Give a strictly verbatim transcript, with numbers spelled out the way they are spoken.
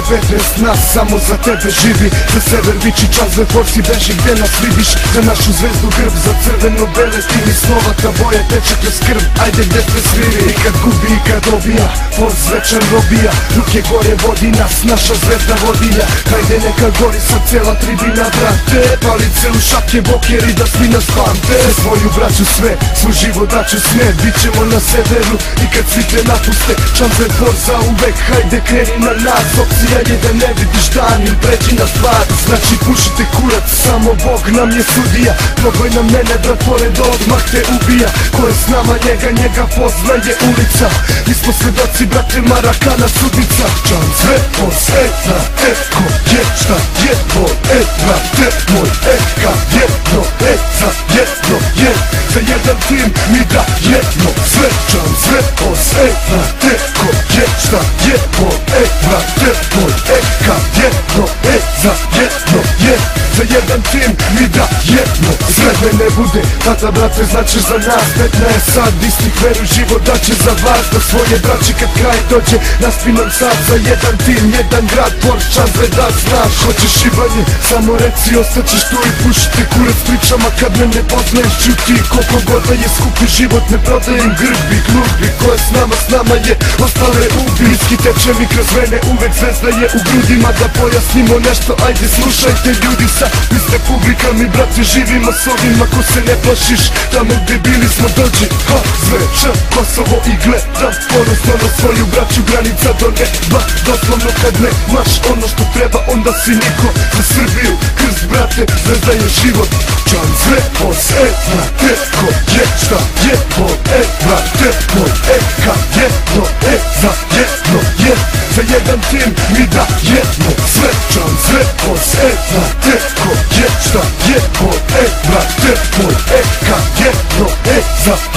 petnaest nas samo za tebe živi. Za sever viči čas, za forci beži gde nas vidiš. Za našu zvezdu grb, za crveno-bele ti mi slova, ta boja teče kroz krv, ajde gde se sviri. I kad gubi i kad dobija, forc večer robija, ruke gore vodi nas, naša zvezda vodilja. Hajde neka gori sa cela tribina, brate, palice u šake, bokeri da svi nas pamte. Za svoju braću sve, svoj život daću smet, bit ćemo na severu i kad svi te napuste, šanse for za uvek, hajde kreni na nas. Opcija je da ne vidiš dan ili pređi na stvar, znači pušite kurac, samo Bog nam je sudija. Probaj na mene brat, pored odmah te ubija. Ko je s nama njega, njega poznaje ulica. Mi smo svedoci brate, Marakana sudnica. Čan sve po sve, znate ko je, šta je tvoj, e brate moj, e kad jedno, e za jedno je. Za jedan tim mi da jedno sve. Čan sve po sve, znate ko je, šta je tvoj, e brate moj, e kad jedno, e za jedno je. Za jedan tim mi da jedno sve. Me ne bude, tata brate značiš za nas. Petnaest sad, istih veru život daće za vas. Da svoje braće kad kraj dođe, naspinam sad. Za jedan tim, jedan grad, Porčan, Zvezda, znaš. Hoćeš šibanje, samo reci, ostaćeš tu i pušite kurac pričama. Kad me ne poznaješ, čuti koliko god da je skupi život. Ne prodajem grbi, glubi, ko je s nama, s nama je, ostale ubi. Iski teče mi kroz vene, uvek zvezda je u grudima. Da pojasnimo nešto, ajde slušajte ljudi sad. Vi ste publika, mi brate živimo s ovim. Ako se ne plašiš, tamo gde bili smo dođi. Ha, Zveča, Kosovo i gledam ponosno na svoju braću, granica do neba. Doslovno kad nemaš ono što treba, onda si niko. Za Srbiju, krst brate, zvezda je život. Čan sve po sve, znate ko je, šta je tvoj, e brate moj, e kad jedno, e za jedno je. Za jedan tim mi da jedno sve. Čan sve po sve, znate ko je, šta je tvoj, e brate moj, e kad jedno, e za